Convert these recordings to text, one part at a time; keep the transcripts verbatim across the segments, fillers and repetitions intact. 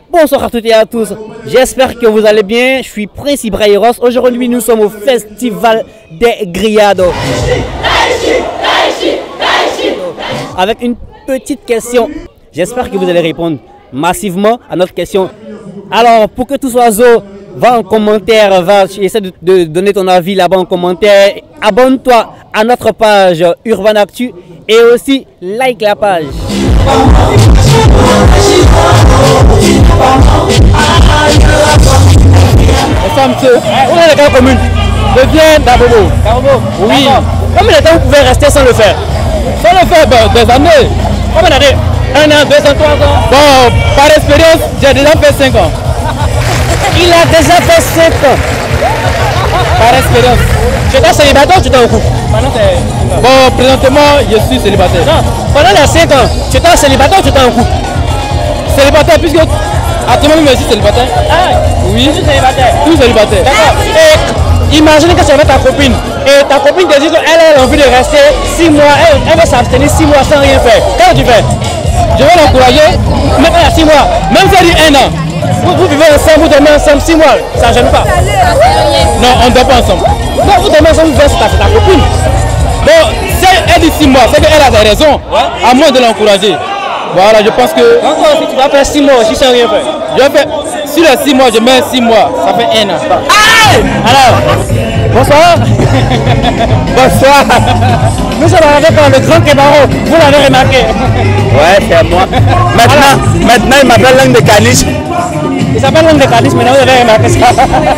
Bonsoir à toutes et à tous, j'espère que vous allez bien, je suis Prince Ibrahim. Aujourd'hui nous sommes au Festival des Grillades. Avec une petite question, j'espère que vous allez répondre massivement à notre question. Alors pour que tous oiseaux, va en commentaire, va essayer de, de donner ton avis là-bas en commentaire. Abonne-toi à notre page Urban Actu et aussi like la page. Ça, monsieur, on est dans la commune. Je viens d'Abobo. Oui. Combien de temps vous pouvez rester sans le faire? Sans le faire, ben, des années. Combien d'années? Un an, deux ans, trois ans? Bon, par expérience, j'ai déjà fait cinq ans. Il a déjà fait cinq ans. Par expérience. Tu étais célibataire ou tu étais en couple? Bon, présentement, je suis célibataire. Non, pendant les cinq ans, tu étais célibataire ou tu étais en couple? Célibataire, puisque actuellement, je suis célibataire. Ah, oui. Je suis célibataire. Tout célibataire. D'accord. Et imagine que tu es avec ta copine et ta copine te dit qu'elle a envie de rester six mois, elle, elle va s'abstenir six mois sans rien faire. Qu'est-ce que tu fais? Je vais l'encourager. Même il y a six mois, même si elle dit un an. Vous, vous vivez ensemble, vous dormez ensemble six mois, ça ne gêne pas. Non, on ne dort pas ensemble. Non, vous dormez ensemble, vous c'est ta, ta copine. Bon, si elle dit six mois, c'est qu'elle a des raisons. Ouais. À moi de l'encourager. Voilà, je pense que... Encore si tu vas faire six mois aussi sans rien faire. Je vais faire... Sur les six mois, je mets six mois, ça fait un an. Aïe! Alors, bonsoir. Bonsoir. Nous sommes arrivés par le grand Kébaro, vous l'avez remarqué. Ouais, c'est moi. Maintenant, alors, maintenant il m'appelle Langue de Caniche. Il s'appelle Langue de Caniche, maintenant vous avez remarqué ça.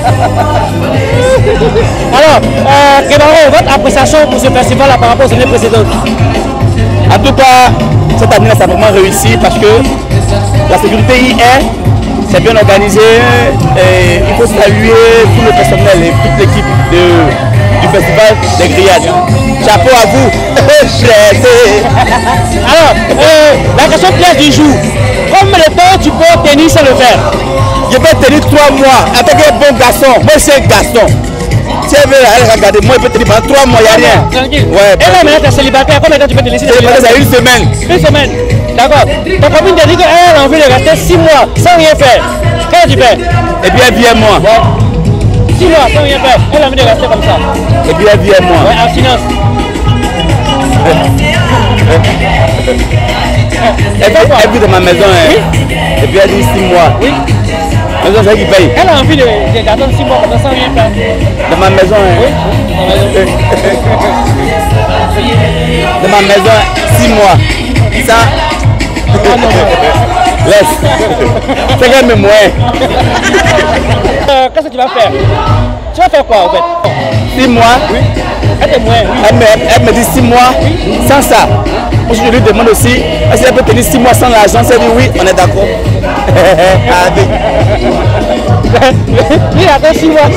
Alors, euh, Kébaro, votre appréciation pour ce festival-là par rapport aux années précédentes? En tout cas, cette année, ça a vraiment réussi parce que la sécurité y est. C'est bien organisé et il faut saluer tout le personnel et toute l'équipe du festival des Grillades. Chapeau à vous. Alors, euh, la question pièce du jour. Combien de temps tu peux tenir sans le faire? Je peux tenir trois mois avec un bon garçon. Moi, c'est un garçon. Si elle veut aller regarder, moi, je peux tenir pendant trois mois, il n'y a rien. Tranquille. Ouais, et là, maintenant, tu es célibataire. Combien de temps tu peux te laisser célibataire? C'est une semaine. Une semaine. D'accord. Ta copine te dit qu'elle a envie de rester six mois sans rien faire. Qu'est-ce que tu fais? Et puis elle vient moi. Ouais. Six mois sans rien faire. Elle a envie de rester comme ça. Et puis elle vient moi. Ouais, en silence. Elle vit, elle vit dans ma maison. Hein. Oui. Et puis elle dit six mois. Oui. Maison, c'est qui paye. Elle a envie de, de garder six mois comme ça sans rien faire. Dans ma maison. Hein. Oui. Dans ma maison. Dans ma maison, six mois. Ça. Ah non, laisse. C'est quand même moins. Euh, Qu'est-ce que tu vas faire? Tu vas faire quoi en fait? Six mois. Oui. Elle est moins. Oui. Elle, me, elle me dit six mois. Oui. Sans ça. Moi je lui demande aussi est-ce qu'elle peut tenir six mois sans l'argent. Elle dit oui, on est d'accord. Il attend six mois.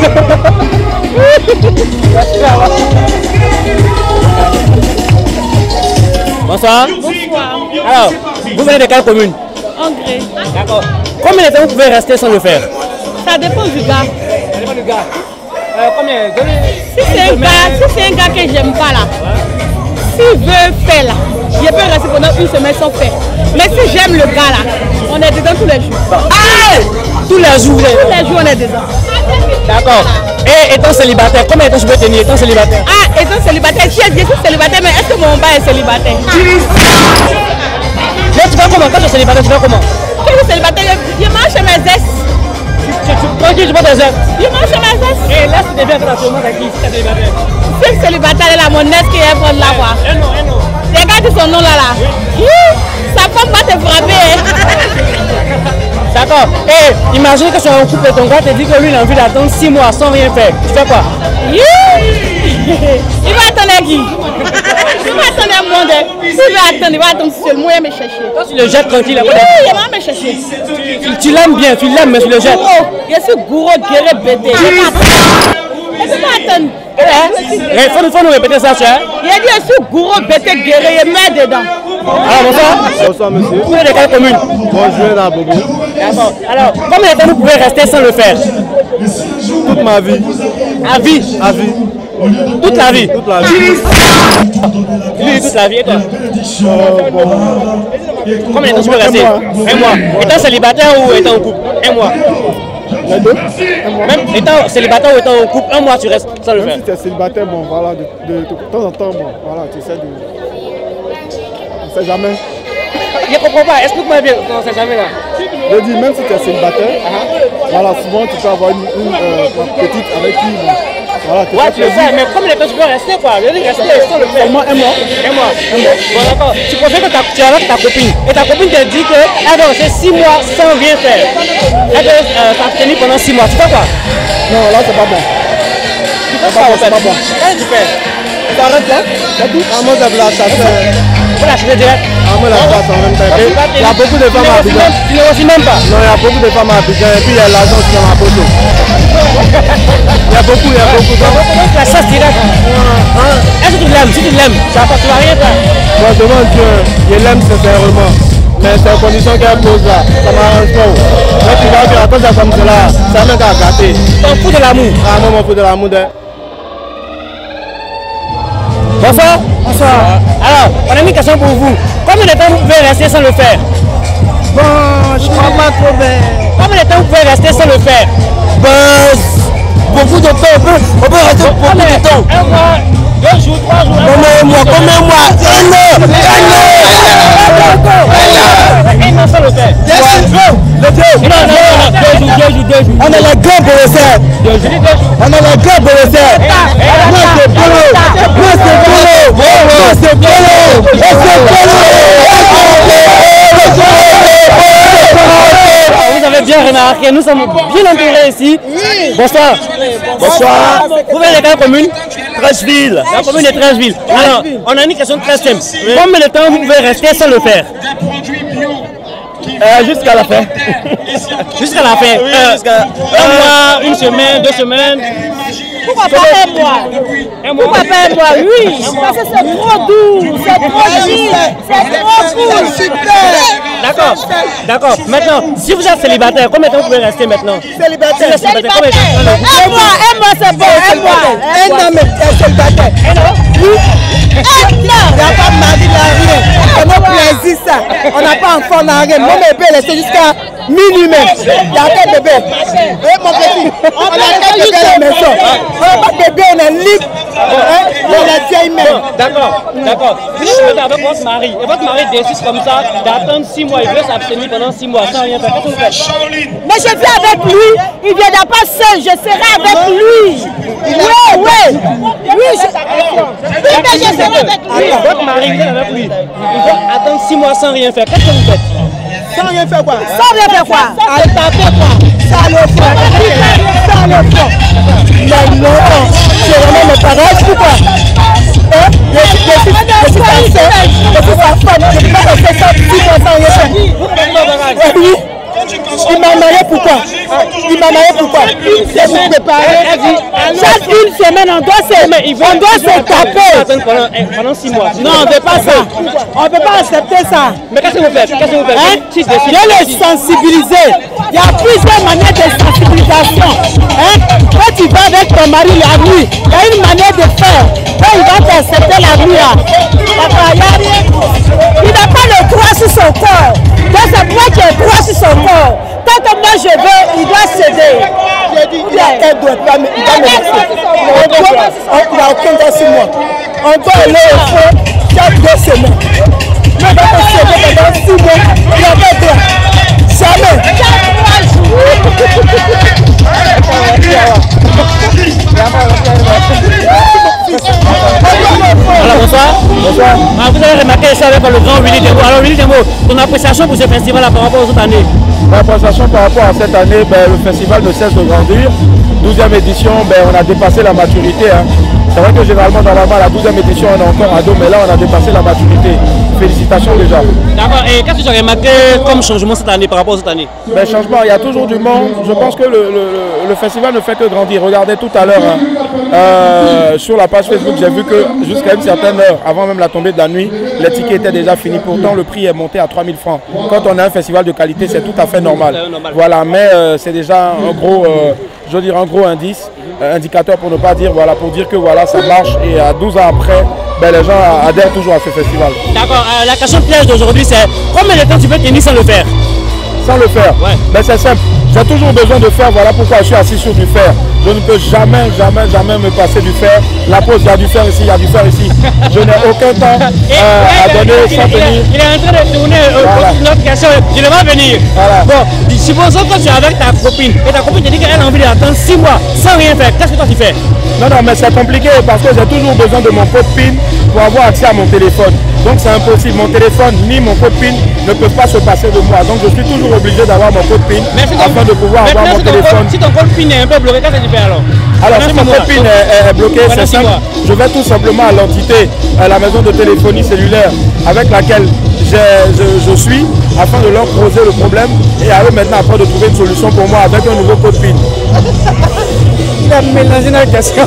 Bonsoir. Bonsoir. Alors, vous venez de quelle commune? Engré. D'accord. Combien de temps vous pouvez rester sans le faire? Ça dépend du gars. Ça dépend du gars. Euh, combien? Si c'est un gars, si c'est un gars que j'aime pas là, s'il veut faire là, je peux rester pendant une semaine sans faire. Mais si j'aime le gars là, on est dedans tous les jours. Ah! Tous les jours? Tous les jours on est dedans. D'accord. Et étant célibataire, combien de temps je peux tenir étant célibataire? Ah, étant célibataire, si je suis célibataire, mais est-ce que mon gars est célibataire? Mais tu vas comment? Quand tu es célibataire, tu vas comment? Quand je suis célibataire, je, je mange chez mes ex. Tranquille, tu prends tes ex. Je mange chez mes ex. Et là, tu deviens actuellement avec qui si tu es célibataire? Si je suis célibataire, là, mon ex qui est prendre là quoi. Un nom, un nom. Regarde son nom là là. Oui. Sa femme va te frapper. D'accord. Et imagine que tu es en couple et ton gars te dit que lui il a envie d'attendre six mois sans rien faire. Tu fais quoi? Il va attendre qui? Il va attendre un monde. S'il va attendre, il va attendre seulement et me chercher. Toi tu le jettes tranquille. Oui, il va me chercher. Tu, tu l'aimes bien, tu l'aimes mais tu le jettes. Gourou, je suis gourou, guerre, bébé. Je vais pas attendre. Il faut, faut nous répéter ça, tu vois. Il a dit je suis gourou, bébé, guerre, je mets dedans. Alors bonsoir. Bonsoir monsieur. Vous êtes de quelle commune? Moi je viens d'Abobo. D'accord. Alors, combien de temps vous pouvez rester sans le faire? Toute ma vie. À vie? À vie. Toute la vie. Toute la vie. Lui, toute la vie, et toi? Euh, bon. Combien de temps tu peux rester? Un mois. Étant célibataire ou étant en couple? Un mois. Les deux. Même étant célibataire ou étant en couple, un mois tu restes sans le Même faire. si tu es célibataire, bon, voilà, de, de, de, de temps en temps, bon, voilà, tu essaies de... On ne sait jamais. Je ne comprends pas, explique-moi bien, on ne sait jamais là. Je dis, même si tu es célibataire, uh-huh. voilà, souvent tu peux avoir une, une euh, petite avec qui, bon, voilà, tu ouais, tu le sais, mais comme les temps tu peux rester quoi, je veux dire, rester sans le faire. Seulement un mois. Un mois. Un mois. Bon d'accord, tu préfères que ta, tu es avec ta copine, et ta copine te dit qu'elle doit rester six mois sans rien faire. Elle doit euh, s'abstenir pendant six mois, tu fais quoi? Non, là c'est pas bon. Tu fais quoi en fait? C'est pas bon. Qu'est-ce que tu fais? Tu arrêtes là? C'est tout? Ah, moi c'est là, ça fait... Faut l'acheter direct. Ah, moi la place en même temps. Il y a beaucoup de femmes à Abidjan. Tu négocies même pas? Non, il y a beaucoup de femmes à Abidjan et puis il y a l'argent aussi dans ma poche. Il y a beaucoup, il y a beaucoup. Donc la chasse directe. Est-ce que tu l'aimes? Si tu l'aimes, tu vas rien faire. Moi je demande Dieu, je l'aime sincèrement. Mais c'est une condition qu'elle pose là, ça m'arrange pas. Moi tu vas dire, attends ça comme cela, ça m'a qu'à gâter. T'en fous de l'amour? Ah, moi m'en fous de l'amour. Bonsoir. Bonsoir. Alors, on a mis une question pour vous. Combien de temps vous pouvez rester sans le faire? Bon, je crois pas trop bien. Combien de temps vous pouvez rester sans le faire? Ben, beaucoup de temps, on peut, on peut rester beaucoup de temps. Un mois, deux jours, trois jours. Combien de mois, combien de mois? Un an, un an sans le faire. Le deux. Non, non, non, deux jours, deux jours, deux jours. On a la gueule pour le faire. On a la gueule pour le faire. Moi c'est boulot. Moi c'est boulot. Moi c'est boulot. Moi c'est Vous avez bien remarqué, nous sommes bien intégrés ici. Bonsoir. Bonsoir. Vous venez de quelle commune? Treichville. La commune de Treichville. Alors, on a une question très simple. Combien de temps vous pouvez rester sans le faire? Euh, jusqu'à la fin. Jusqu'à la fin. Oui, euh, jusqu'à un mois, une semaine, deux semaines. Pourquoi pas un mois? Un mois. Pourquoi pas un mois? Oui, parce que c'est trop doux, c'est trop doux, c'est trop cool. Super. D'accord, d'accord. Maintenant, si vous êtes célibataire, combien de temps vous pouvez rester maintenant? Célibataire. Si vous êtes célibataire, combien de temps? Un mois, un mois c'est bon, un mois. Un an, mais t'es célibataire. Un an? Un an. Il n'y a pas de mari, il n'y a rien. C'est notre plaisir ça. On n'a pas enfant, on n'a rien. Mon bébé est resté jusqu'à minuit même. Il n'y a pas de bébé. Et mon petit, on a quatre bébés à la maison. On n'a pas de bébé, on est libre. Hein? On est vieille même. D'accord, d'accord. Vous êtes avec votre mari et votre mari décide comme ça d'attendre six mois. Il veut s'abstenir pendant six mois sans rien faire. Qu'est-ce que vous faites? Mais je viens avec lui, il ne viendra pas seul, je serai avec lui. Oui, oui. Oui, je... oui, mais je serai avec lui. Votre mari, vous êtes avec lui. Il veut attendre six mois sans rien faire. Qu'est-ce que vous faites? Sans rien faire quoi? Sans rien faire quoi? À taper quoi? Ça le fait. Ça le fait. Mais non, c'est vraiment mes parents, pourquoi? Hein? Je suis je suis je suis sa sœur, je suis sa femme, je ne peux pas rester sans six mois sans rien faire. Oui. Il m'a marié pourquoi? Il m'a marié pourquoi? C'est pour préparer. Chaque une semaine, on doit se, on doit se taper. Attendre pendant, pendant six mois. Non, on ne veut pas ça. On ne peut pas accepter ça. Mais qu'est-ce que vous faites? Qu'est-ce que vous faites? Hein? Si décide- Je les sensibiliser. Il y a plusieurs manières de sensibilisation. Hein? Quand tu vas avec ton mari la nuit, il y a une manière de faire. Quand il va t'accepter la nuit, là, il n'a pas le droit sur son corps. Donc c'est moi qui ai le droit sur son corps. Tant que moi je veux, il doit céder. J'ai dit, il a un doigt, il va me laisser. Il n'a aucun droit sur moi. On doit aller au fond chaque deux semaines. Mais on va me céder pendant six mois, il n'a pas de droit. Jamais. Alors bonsoir. Bonsoir. Ah, vous avez remarqué ça avec le grand Willy Dembo. Alors Willy Dembo, ton appréciation pour ce festival par rapport aux autres années? L'appréciation par rapport à cette année, ben, le festival ne cesse de grandir. douzième édition, ben, on a dépassé la maturité. Hein. C'est vrai que généralement, normalement, à la douzième édition, on est encore ado, mais là, on a dépassé la maturité. Félicitations déjà. D'accord. Et qu'est-ce que tu as remarqué comme changement cette année par rapport aux autres années? Ben, changement, il y a toujours du monde. Je pense que le, le, le festival ne fait que grandir. Regardez tout à l'heure, hein, euh, sur la page Facebook, j'ai vu que jusqu'à une certaine heure, avant même la tombée de la nuit, les tickets étaient déjà finis. Pourtant, le prix est monté à trois mille francs. Quand on a un festival de qualité, c'est tout à fait normal. Voilà, mais euh, c'est déjà un gros, euh, je veux dire, un gros indice. indicateur pour ne pas dire, voilà, pour dire que voilà, ça marche. Et à douze ans après, ben, les gens adhèrent toujours à ce festival. D'accord, euh, la question piège d'aujourd'hui, c'est combien de temps tu peux tenir sans le faire? Sans le faire, ouais. Ben, c'est simple. J'ai toujours besoin de fer, voilà pourquoi je suis assis sur du fer. Je ne peux jamais, jamais, jamais me passer du fer. La pause, il y a du fer ici, il y a du fer ici. Je n'ai aucun temps euh, à donner sans tenir. Il est en train de tourner voilà. Une autre question. Je ne vais pas venir. Voilà. Bon, supposons que tu es avec ta copine et ta copine te dit qu'elle a envie d'attendre six mois sans rien faire. Qu'est-ce que toi tu fais? Non, non, mais c'est compliqué parce que j'ai toujours besoin de mon code PIN pour avoir accès à mon téléphone. Donc c'est impossible. Mon téléphone ni mon code PIN ne peuvent pas se passer de moi. Donc je suis toujours obligé d'avoir mon code PIN afin de pouvoir avoir mon si téléphone. Code, si ton code PIN est un peu bloqué, qu'est-ce que tu fais alors? Alors si mon code PIN est, est bloqué, c'est simple. Je vais tout simplement à l'entité, à la maison de téléphonie cellulaire avec laquelle je, je suis, afin de leur poser le problème et à eux maintenant après de trouver une solution pour moi avec un nouveau code PIN. Il a mélangé la question.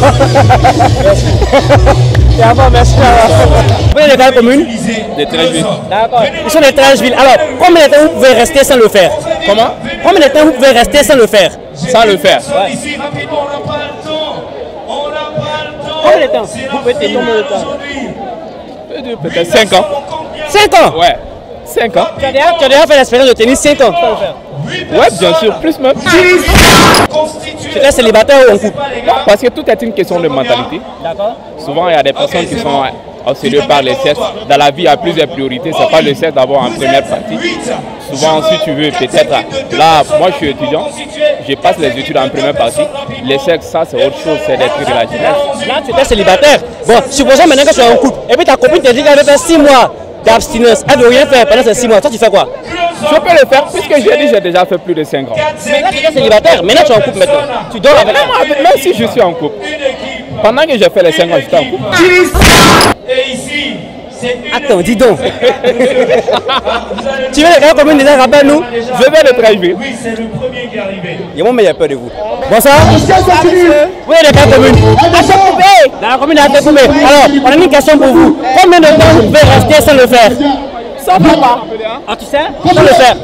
Et avant, merci. Vous êtes de quelle commune? De Treichville. D'accord. Ils sont de Treichville. Alors, combien de temps vous pouvez rester sans le faire? Comment? Combien de temps vous pouvez rester sans le faire? Sans le faire? Ouais. Combien de temps vous pouvez tenir? Combien de temps? Peut-être cinq ans. cinq ans? Ouais. cinq ans. Tu as déjà, tu as déjà fait l'expérience de tenir cinq ans sans le faire? Ouais, bien sûr, plus même. Tu es célibataire ou en couple? Parce que tout est une question de mentalité. D'accord. Souvent, il y a des personnes qui sont obsédées par les sexes. Dans la vie, il y a plusieurs priorités. Ce n'est pas le sexe d'abord en première partie. Souvent, si tu veux, peut-être, là, moi je suis étudiant, je passe les études en première partie. Les sexes, ça, c'est autre chose, c'est des trucs de la jeunesse. Là, tu es célibataire. Bon, supposons maintenant que tu es en couple. Et puis ta copine te dit qu'elle veut faire six mois d'abstinence. Elle ne veut rien faire pendant ces six mois. Toi, tu fais quoi? Je peux le faire puisque j'ai dit j'ai déjà fait plus de cinq ans. Mais là, tu es célibataire. Maintenant, tu es en couple maintenant. Tu dors avec elle. Même, même si je suis en couple. Pendant que j'ai fait les cinq ans, j'étais en couple. Et ici, attends, dis donc. Tu veux les gars commune déjà, rappelle-nous. Je vais le Treichville. oui, c'est le premier qui est arrivé. Il y a mon meilleur peur de vous. Bonsoir. Vous êtes de quelle commune? Dans la commune d'Atekoumé. Alors, on a une question pour vous. Combien de temps vous pouvez rester sans le faire? Sans papa. Ah, tu sais? Sans le faire.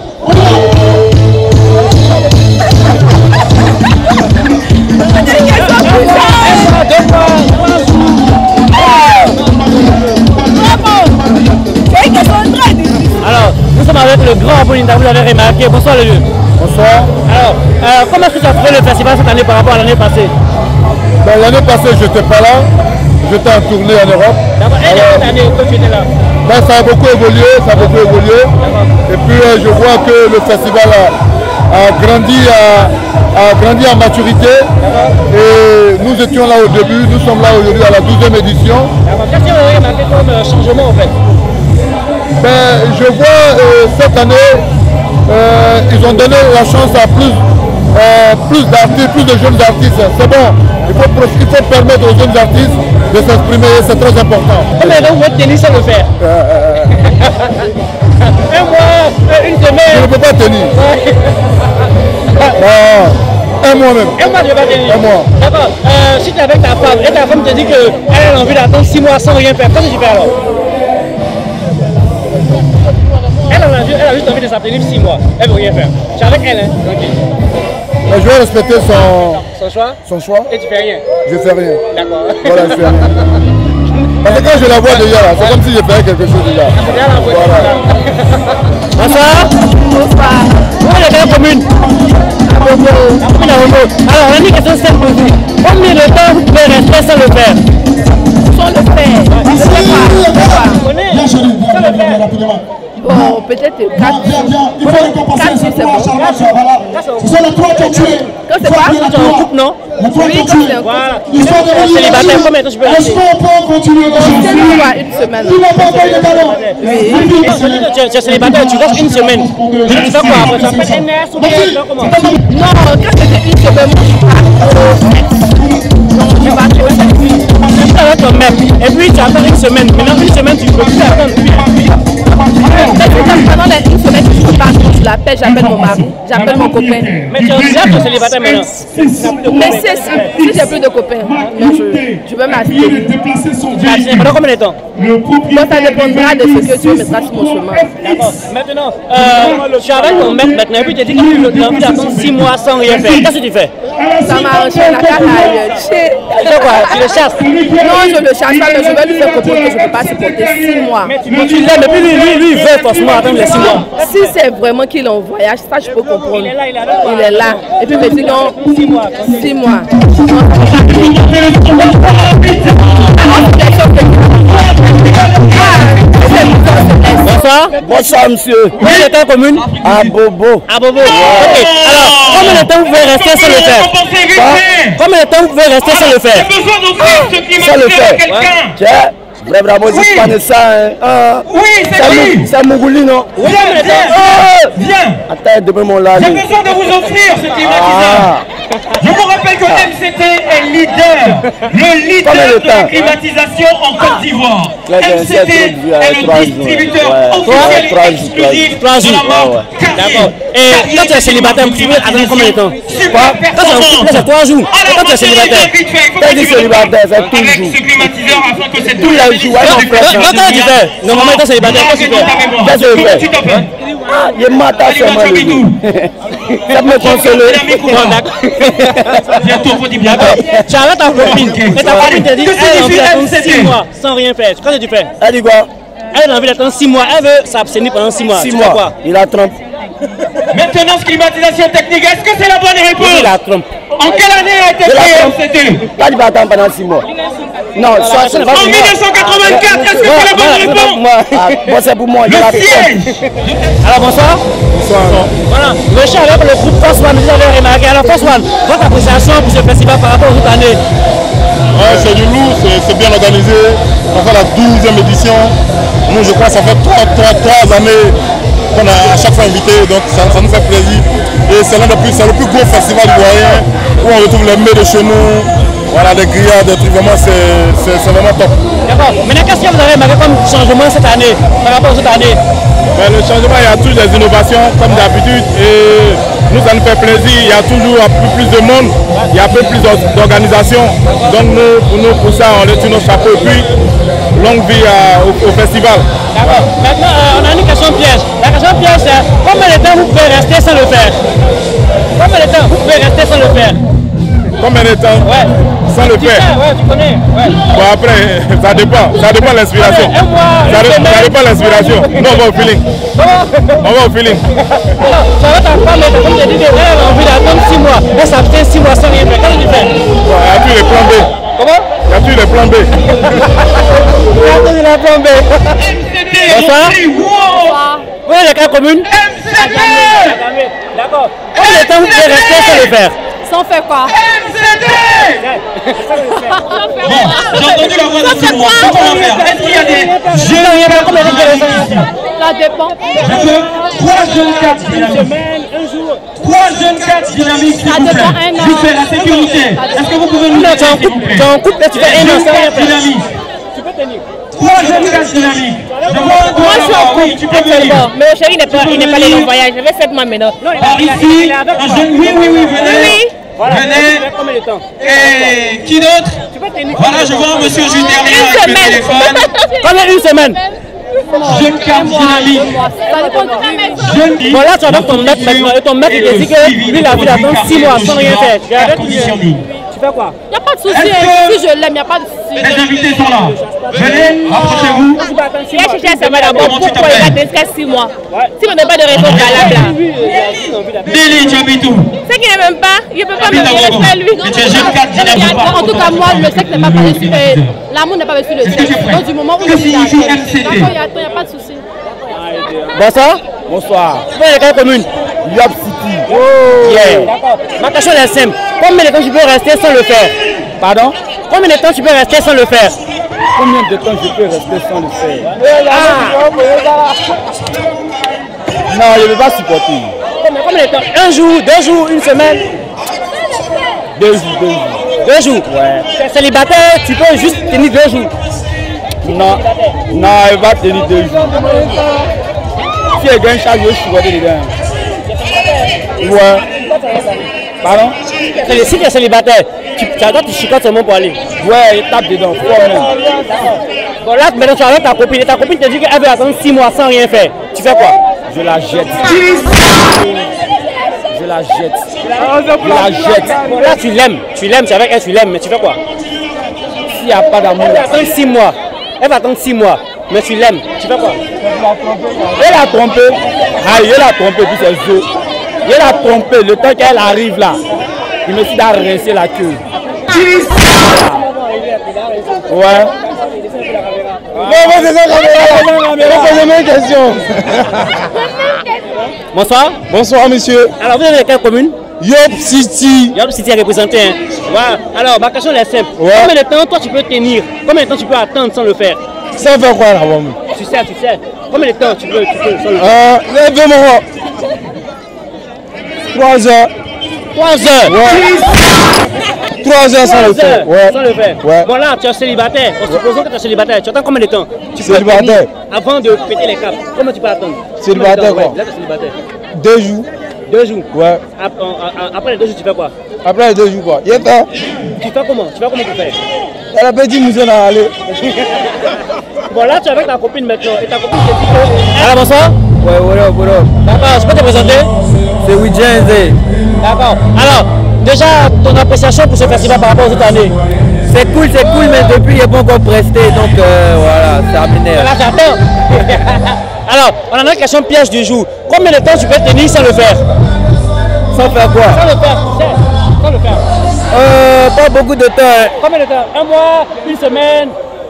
Alors, nous sommes avec le grand Boninda, vous l'avez remarqué. Bonsoir le lieu. Bonsoir. Alors, euh, comment est-ce que tu as trouvé le festival cette année par rapport à l'année passée? Ben, l'année passée, je n'étais pas là. J'étais en tournée en Europe. D'abord, et l'année année que tu étais là? Ben, ça a beaucoup évolué, ça a beaucoup évolué. Et puis euh, je vois que le festival a, a, grandi, a, a grandi en maturité. Et nous étions là au début, nous sommes là aujourd'hui à la douzième édition. Qu'est-ce que vous avez remarqué comme euh, changement en fait? Ben, je vois euh, cette année, euh, ils ont donné la chance à plus, euh, plus d'artistes, plus de jeunes artistes. C'est bon, il faut, il faut permettre aux jeunes artistes de s'exprimer, c'est très important. Combien de temps vous êtes tenu sans le faire? Euh, Un mois, une semaine. Je ne peux pas tenir. Non, un mois même. Un mois, je vais pas tenir. Un mois. D'accord. Euh, si tu es avec ta femme et ta femme te dit qu'elle a envie d'attendre six mois sans rien faire, qu'est-ce que tu fais alors? Elle, a, elle a juste envie de s'abstenir six mois. Elle ne veut rien faire. Tu es avec elle, hein? Ok. Mais je vais respecter son, Son choix? son choix. Et tu fais rien? Je fais rien. D'accord. Voilà, je fais rien. Parce que quand je la vois déjà, c'est comme si je faisais quelque chose déjà. C'est bien la Voilà. Bonsoir. Bonsoir. Vous êtes de quelle commune? La commune à Romo. Alors, on a une question simple pour vous. Combien de temps vous pouvez rester sans le faire? Sans le faire. Je sais pas. Je sais pas. Vous connaissez? Sans le faire. Bon, peut-être quatre jours. quatre jours, c'est bon. Ce sont les trois qui ont tué. Quand c'est quoi? Tu es en couple, non? Les trois qui Oui, ont quand tué. c'est un couple. Voilà. Ils sont Tu es célibataire, combien de temps tu peux Est-ce rester? qu'on peut continuer comme C'est ça? quoi, une semaine? Il n'a pas encore de talent. Et quand je dis que tu es- tu es célibataire, tu restes une semaine. Tu fais quoi après? Tu appelles N S ou bien tu fais comment? Non, quand c'était une semaine, moi, je suis pas au sexe. Donc, je vais pas trop sexe. Tu es avec ton mec. Et puis tu attends une semaine. Maintenant, une semaine, tu peux plus attendre. Pendant les une semaine, je peux pas attendre. Je l'appelle, j'appelle mon mari, j'appelle mon copain. Mais tu es déjà tu es célibataire maintenant. Mais c'est si, si j'ai plus de copains, mais je, je veux m'abstenir. Tu as dit pendant combien de temps? Bon, ça dépendra de ce que Dieu mettra sur mon chemin. D'accord. Maintenant, euh, tu es avec ton mec maintenant. Et puis tu as dit que tu as envie d'attendre six mois sans rien faire. Qu'est-ce que tu fais? Ça m'a arrangé la carte à Tu fais quoi? Tu le chasses? Non, je ne le chasse pas, mais je vais lui faire comprendre que je ne peux pas supporter six mois. Mais tu l'aimes, mais puis lui, lui, lui, il veut forcément attendre les six mois. Si c'est vraiment qu'il est en voyage, ça je peux comprendre. Il est là, il est là. Il est là. Et puis il me dit non, six mois. Six mois. Bonsoir. Bonsoir, monsieur. Vous êtes en commune? À Bobo. À Bobo. Ok. Alors, combien de temps vous pouvez rester sans le faire? Combien de temps vous pouvez rester sans le faire? Sans le faire. Tiens, vraiment, c'est pas de ça. Hein. Oui, c'est lui. C'est Mougouli, non? Oui, mais viens. Attends, depuis mon là. J'ai besoin de vous offrir ce climatiseur. Je vous rappelle que M C T est leader, le leader de la climatisation en Côte d'Ivoire. M C T est le distributeur officiel et exclusif de la marque D'accord. Et quand tu es célibataire, tu veux attendre combien de temps? Quand tu es en couple, c'est trois jours. Et quand tu es célibataire? Quand tu es célibataire, c'est tout avec jour. ce climatiseur afin que cette Tous les jours, Quand tu fais? Normalement, quand tu es célibataire, qu'est-ce que tu fais? Qu'est-ce que tu fais? tu t'appelles? Il est matin seulement le jour. Ça me console. Bientôt, faut dire bientôt. Tu as ta copine. Et ta copine te dit elle a envie d'attendre six mois sans rien faire. Qu'est-ce que tu fais? Elle dit quoi? Elle a envie d'attendre six mois. Elle veut s'abstenir pendant six mois. Six Tu fais mois. quoi? Il a trompe. Maintenance, climatisation technique, est-ce que c'est la bonne réponse? Il a trompe. En quelle année a été Il a créé M trompe. C T? Là, il va attendre pendant six mois. Non, ça, c'est pas En pour mille neuf cent quatre-vingt-quatre, est-ce que c'est la bonne moi. réponse? Moi, ah, moi, c'est pour moi. Il a Le trompe. siège. Alors bonsoir. Bonsoir. Voilà. Le chef avec le groupe Force One, vous avez remarqué. Alors Force One, votre appréciation pour ce festival par rapport aux autres années? Ouais, c'est du lourd, c'est bien organisé. On fait la douzième édition. Nous, je crois que ça fait trois, trois, trois années qu'on a à chaque fois invité, donc ça, ça nous fait plaisir. Et c'est l'un des plus, c'est le plus gros festival ivoirien où on retrouve les mets de chez nous, voilà, des grillades, des trucs, vraiment c'est vraiment top. D'accord. Maintenant, qu'est-ce que vous avez remarqué comme changement cette année par rapport aux autres années? Ben, le changement, il y a toujours des innovations comme d'habitude et nous, ça nous fait plaisir. Il y a toujours un peu plus de monde, il y a un peu plus d'organisation. Donc nous, pour nous, pour ça, on les tire nos chapeaux et puis longue vie à, au, au festival. D'accord. Maintenant, euh, on a une question piège. La question piège, c'est combien de temps vous pouvez rester sans le faire? Combien de temps vous pouvez rester sans le faire? Combien de temps? Ouais. Sans le Tu faire. sais, ouais, tu connais. Ouais. Bon après, ça dépend. Ça dépend de l'inspiration. Un mois, Ça, une dé- semaine. ça dépend de l'inspiration. Nous, on va au feeling. On va au feeling. Alors, tu as ta femme, et comme tu as dit, elle a envie d'attendre six mois. Elle s'abstient six mois sans rien faire. Qu'est-ce que tu fais? Bon, il y a tous les plans B. Comment? Il y a tous les plans B. Il a attendu la bombe. Bonsoir. Vous êtes de quelle commune? D'accord. Combien de temps vous pouvez rester sans le faire? Sans faire quoi? Bon, j'ai entendu la voix de tout le monde. Qu'est-ce qu'on va faire? Est-ce qu'il y a des jeunes? Ça dépend. Je veux trois jeunes cadres dynamiques. Trois jeunes cadres dynamiques, s'il vous plaît. Juste faire la sécurité. Est-ce que vous pouvez nous Non, tu es en aider, s'il vous couple, plaît? tu es en couple et tu fais un an sans rien faire. Dynamique. Tu peux tenir. Trois jeunes cadres dynamiques. Je vois un doigt Moi, je suis en là-bas. Oui, couple tu peux venir. actuellement. Mais mon chéri n'est pas, il n'est pas allé en voyage. J'avais sept mois maintenant. Par ici, un jeune. Oui, oui, oui, venez. Oui. Venez. Combien de temps? Et qui d'autre? Voilà, je vois un monsieur juste derrière Une avec le semaine. téléphone. Combien une semaine? Jeune cadre dynamique. Ça dépend de Jeune Bon là tu as donc ton mec maintenant et ton mec il te dit que lui il a envie d'attendre six mois sans rien faire. Tu arrêtes, tu tu fais quoi? Il n'y a pas de souci. Est-ce que- Si je l'aime, il n'y a pas de souci. Les invités sont là. Venez, approchez-vous. Il a cherché à savoir d'abord Comment tu pourquoi il a t'appelles? jusqu'à six mois. Si on n'a pas de raison valable là. Délé, tu habites où? C'est qu'il n'aime même pas, il ne peut pas me Habite à dire Gogo. c'est lui. Et tu es jeune cadre dynamique ou pas? En tout cas, moi, le sexe n'est pas basé sur. euh, L'amour n'est pas basé sur le Est-ce que tu es sexe. prêt? Donc, du moment où Que je suis signifie d'accord, M C T? il n'y a, il y a pas de souci. Bonsoir. Bonsoir. Vous êtes de quelle commune? Yop City. Yeah. D'accord. Ma question est simple. Combien de temps tu peux rester sans le faire? Pardon? Combien de temps tu peux rester sans le faire? Combien de temps je peux rester sans le faire? Ah. Non, je ne vais pas supporter. Combien, combien de temps? Un jour, deux jours, une semaine? Deux jours, deux jours. Deux jours? Ouais. Tu es célibataire, tu peux juste tenir deux jours. Non, non, elle va tenir deux jours. Si elle gagne chaque jour, je suis supporter dedans. Ouais. Pardon? C'est- Si tu es célibataire, tu, tu attends, tu chicotes seulement pour aller. Ouais, elle tape dedans, fort même. Bon là, maintenant tu as avec ta copine et ta copine te dit qu'elle veut attendre six mois sans rien faire. Tu fais quoi? Je la jette. Je je la jette. Je la jette. Là, tu l'aimes. Tu l'aimes, c'est avec elle, tu l'aimes, mais tu fais quoi? S'il n'y a pas d'amour. Elle va attendre six mois. Elle va attendre six mois. Mais tu l'aimes. Tu fais quoi? Elle a trompé. Aïe, elle a trompé, puis c'est eux. Elle a trompé. Le temps qu'elle arrive là, il me suis rincer la queue. Ouais. Posez-moi une question. Bonsoir. Bonsoir, monsieur. Alors, vous êtes de quelle commune? Yop City. Yop City est représenté. Hein. Wow. Alors, ma question est simple. Ouais. Combien de temps toi tu peux tenir? Combien de temps tu peux attendre sans le faire? Sans faire quoi là-bas? Tu sais, tu sais. Combien de temps tu peux, tu peux sans le faire? Euh, lève-moi. Trois heures. Trois heures. Ouais. Trois heures sans le faire. Ouais. Sans le faire. Ouais. Bon là, tu es célibataire. En supposant que tu es célibataire, tu attends combien de temps? Tu peux célibataire. Avant de péter les câbles. Comment tu peux attendre? Célibataire quoi? Ouais. Là, tu es célibataire. Deux jours. Deux jours? Ouais. Après, après les deux jours, tu fais quoi? Après les deux jours quoi? Il y a pas. Tu fais comment? Tu fais comment tu fais? Elle a pas dit nous allons aller. Bon là, tu es avec ta copine maintenant. Et ta copine te dit que... Alors bonsoir? Ouais, voilà, voilà. D'accord, je peux te présenter? C'est Widjen. D'accord. Alors, déjà, ton appréciation pour ce festival par rapport aux autres années? C'est cool, c'est cool, mais depuis, il n'est pas encore presté, donc euh, voilà, c'est terminé. Là, j'attends. Alors, on a une question piège du jour. Combien de temps tu peux tenir sans le faire? Sans faire quoi? Sans le faire, tu sais. Sans le faire. Euh, pas beaucoup de temps. Hein. Combien de temps? Un mois? Une semaine?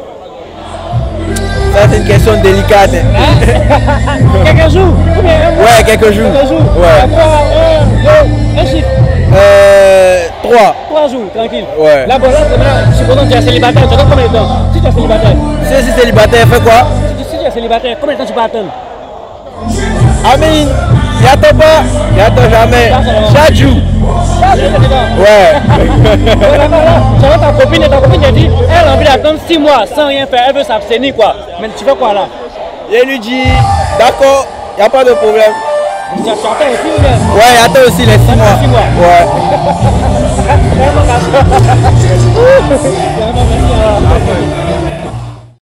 Ça, c'est une question délicate. Hein? Quelques jours? Combien? Un mois? Ouais, quelques jours. Quelques jours? Ouais. Un, deux, un chiffre? Euh, trois. Trois jours, tranquille. Ouais. Là, bon, là, supposons que tu es célibataire, tu attends combien de temps? Si tu es célibataire. Si je suis célibataire, fais quoi? Si, si tu es célibataire, combien de temps tu peux attendre? Amin, il attend pas, il attend jamais. Chaque jour. Ouais. Tu vois ta copine et ta copine t'a dit, elle a envie d'attendre six mois sans rien faire, elle veut s'abstenir quoi. Mais tu fais quoi là? Je lui dis, d'accord, il n'y a pas de problème. Tu attends aussi ou bien? Ouais, il attend aussi les six mois. six mois. Ouais.